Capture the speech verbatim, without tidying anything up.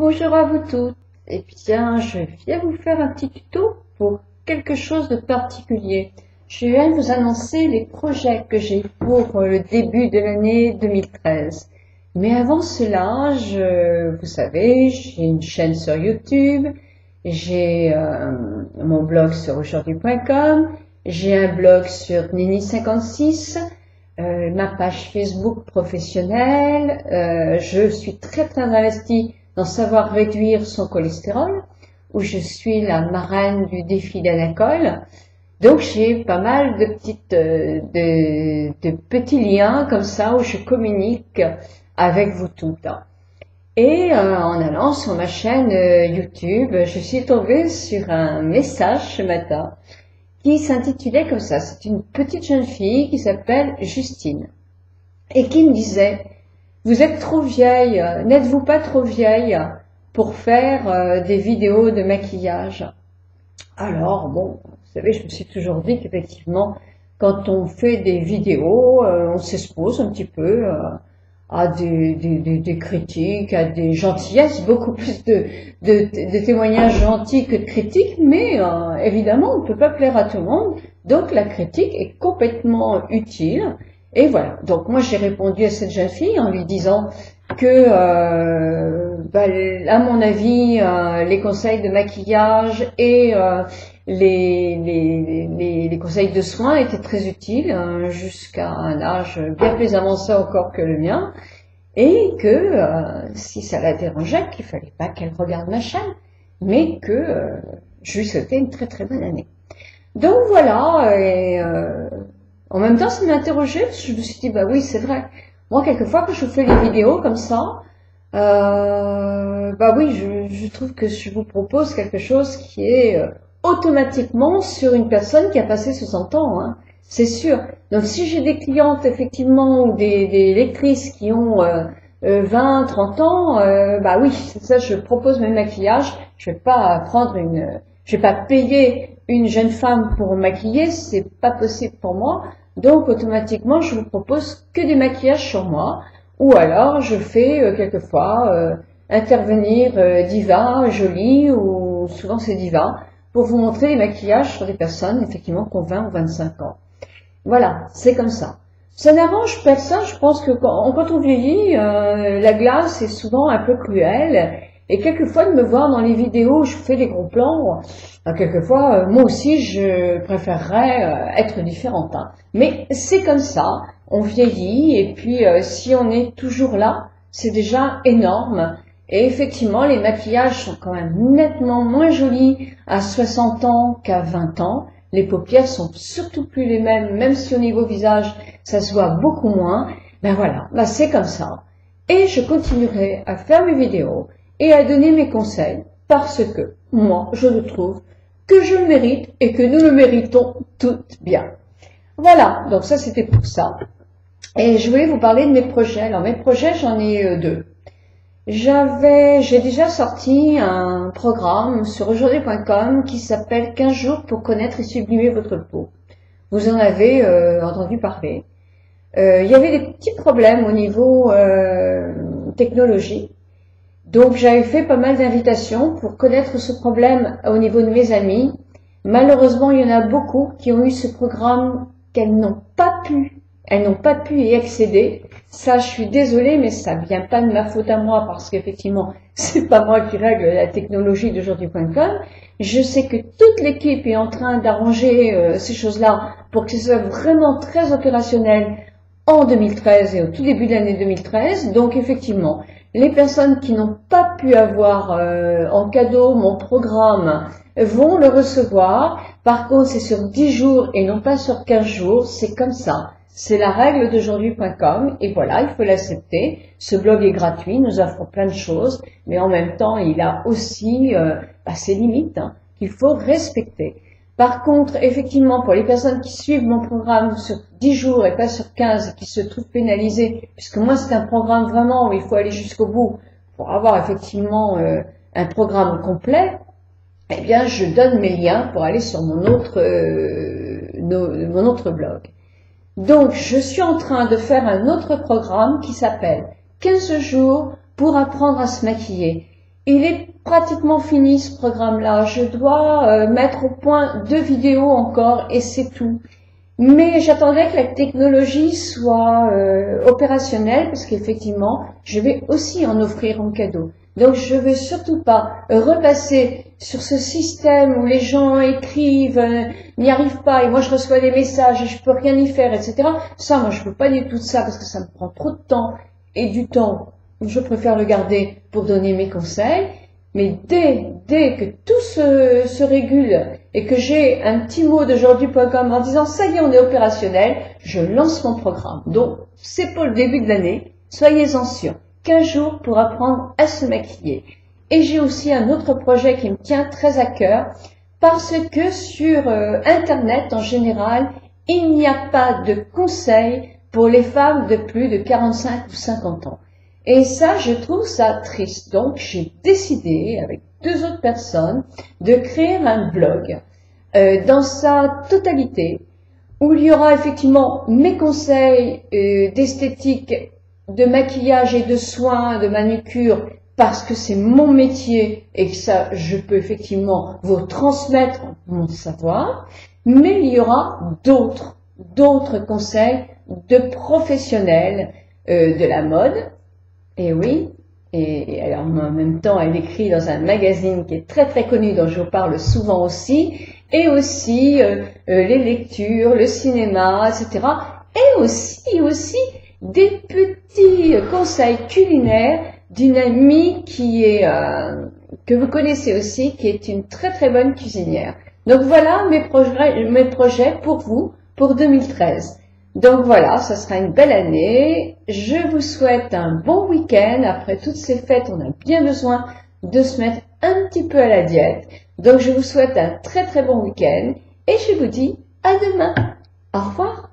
Bonjour à vous toutes. Eh bien, je viens vous faire un petit tuto pour quelque chose de particulier. Je viens vous annoncer les projets que j'ai pour le début de l'année deux mille treize. Mais avant cela, je, vous savez, j'ai une chaîne sur YouTube, j'ai euh, mon blog sur aujourd'hui point com, j'ai un blog sur Nini cinquante-six, euh, ma page Facebook professionnelle, euh, je suis très très investie dans savoir réduire son cholestérol, où je suis la marraine du défi d'Anacol. Donc j'ai pas mal de petites, euh, de, de petits liens comme ça où je communique avec vous tout le temps. Et euh, en allant sur ma chaîne euh, YouTube, je suis tombée sur un message ce matin qui s'intitulait comme ça. C'est une petite jeune fille qui s'appelle Justine et qui me disait: vous êtes trop vieille, n'êtes-vous pas trop vieille pour faire euh, des vidéos de maquillage? Alors, bon, vous savez, je me suis toujours dit qu'effectivement, quand on fait des vidéos, euh, on s'expose un petit peu euh, à des, des, des, des critiques, à des gentillesses, beaucoup plus de, de, de témoignages gentils que de critiques, mais euh, évidemment, on ne peut pas plaire à tout le monde, donc la critique est complètement utile. Et voilà, donc moi j'ai répondu à cette jeune fille en lui disant que, euh, bah, à mon avis, euh, les conseils de maquillage et euh, les, les, les, les conseils de soins étaient très utiles hein, jusqu'à un âge bien plus avancé encore que le mien, et que euh, si ça la dérangeait, qu'il fallait pas qu'elle regarde ma chaîne, mais que euh, je lui souhaitais une très très bonne année. Donc voilà, et euh, en même temps, ça m'a interrogée, parce que je me suis dit, bah oui, c'est vrai. Moi, quelquefois, quand je fais les vidéos comme ça, euh, bah oui, je, je trouve que je vous propose quelque chose qui est euh, automatiquement sur une personne qui a passé soixante ans, hein, c'est sûr. Donc, si j'ai des clientes, effectivement, ou des, des lectrices qui ont euh, euh, vingt, trente ans, euh, bah oui, c'est ça, je propose mes maquillages. Je vais pas prendre une, je vais pas payer une jeune femme pour maquiller, c'est pas possible pour moi. Donc, automatiquement, je vous propose que des maquillages sur moi. Ou alors, je fais euh, quelquefois euh, intervenir euh, Diva, Jolie, ou souvent c'est Diva, pour vous montrer les maquillages sur des personnes, effectivement, qui ont vingt ou vingt-cinq ans. Voilà, c'est comme ça. Ça n'arrange personne, je pense que quand, quand on vieillit, euh, la glace est souvent un peu cruelle. Et quelquefois, de me voir dans les vidéos où je fais des gros plans, euh, quelquefois, euh, moi aussi, je préférerais euh, être différente. Hein. Mais c'est comme ça, on vieillit, et puis euh, si on est toujours là, c'est déjà énorme. Et effectivement, les maquillages sont quand même nettement moins jolis à soixante ans qu'à vingt ans. Les paupières sont surtout plus les mêmes, même si au niveau visage, ça se voit beaucoup moins. Ben voilà, ben c'est comme ça. Et je continuerai à faire mes vidéos et à donner mes conseils, parce que moi, je le trouve que je le mérite et que nous le méritons toutes bien. Voilà, donc ça c'était pour ça. Et je voulais vous parler de mes projets. Alors mes projets, j'en ai euh, deux. J'avais, j'ai déjà sorti un programme sur aujourd'hui point com qui s'appelle quinze jours pour connaître et sublimer votre peau. Vous en avez euh, entendu parler. Euh, il y avait des petits problèmes au niveau euh, technologie. Donc j'avais fait pas mal d'invitations pour connaître ce problème au niveau de mes amis. Malheureusement, il y en a beaucoup qui ont eu ce programme qu'elles n'ont pas pu, elles n'ont pas pu y accéder. Ça, je suis désolée, mais ça vient pas de ma faute à moi parce qu'effectivement, c'est pas moi qui règle la technologie d'aujourd'hui point com. Je sais que toute l'équipe est en train d'arranger euh, ces choses-là pour que ce soit vraiment très opérationnel en deux mille treize et au tout début de l'année deux mille treize. Donc effectivement, les personnes qui n'ont pas pu avoir euh, en cadeau mon programme vont le recevoir. Par contre, c'est sur dix jours et non pas sur quinze jours. C'est comme ça. C'est la règle d'aujourd'hui point com et voilà, il faut l'accepter. Ce blog est gratuit, nous offre plein de choses, mais en même temps, il a aussi euh, bah, ses limites hein, qu'il faut respecter. Par contre, effectivement, pour les personnes qui suivent mon programme sur dix jours et pas sur quinze et qui se trouvent pénalisées, puisque moi c'est un programme vraiment où il faut aller jusqu'au bout pour avoir effectivement euh, un programme complet, eh bien je donne mes liens pour aller sur mon autre, euh, no, mon autre blog. Donc je suis en train de faire un autre programme qui s'appelle quinze jours pour apprendre à se maquiller. il est pratiquement fini ce programme-là. Je dois euh, mettre au point deux vidéos encore et c'est tout. Mais j'attendrai que la technologie soit euh, opérationnelle parce qu'effectivement, je vais aussi en offrir en cadeau. Donc je ne vais surtout pas repasser sur ce système où les gens écrivent, euh, n'y arrivent pas et moi je reçois des messages et je peux rien y faire, et cetera. Ça, moi je ne peux pas du tout ça parce que ça me prend trop de temps et du temps. Je préfère le garder pour donner mes conseils. Mais dès, dès que tout se, se régule et que j'ai un petit mot d'aujourd'hui point com en disant ça y est, on est opérationnel, je lance mon programme. Donc, c'est pour le début de l'année. Soyez-en sûrs. quinze jours pour apprendre à se maquiller. Et j'ai aussi un autre projet qui me tient très à cœur parce que sur euh, Internet, en général, il n'y a pas de conseils pour les femmes de plus de quarante-cinq ou cinquante ans. Et ça, je trouve ça triste. Donc, j'ai décidé, avec deux autres personnes, de créer un blog euh, dans sa totalité, où il y aura effectivement mes conseils euh, d'esthétique, de maquillage et de soins, de manucure, parce que c'est mon métier et que ça, je peux effectivement vous transmettre mon savoir. Mais il y aura d'autres, d'autres conseils de professionnels euh, de la mode. Et oui, et alors en même temps, elle écrit dans un magazine qui est très très connu, dont je vous parle souvent aussi, et aussi euh, euh, les lectures, le cinéma, et cetera. Et aussi, aussi des petits conseils culinaires d'une amie qui est euh, que vous connaissez aussi, qui est une très très bonne cuisinière. Donc voilà mes projets, mes projets pour vous pour deux mille treize. Donc voilà, ça sera une belle année. Je vous souhaite un bon week-end. Après toutes ces fêtes, on a bien besoin de se mettre un petit peu à la diète. Donc je vous souhaite un très très bon week-end et je vous dis à demain. Au revoir.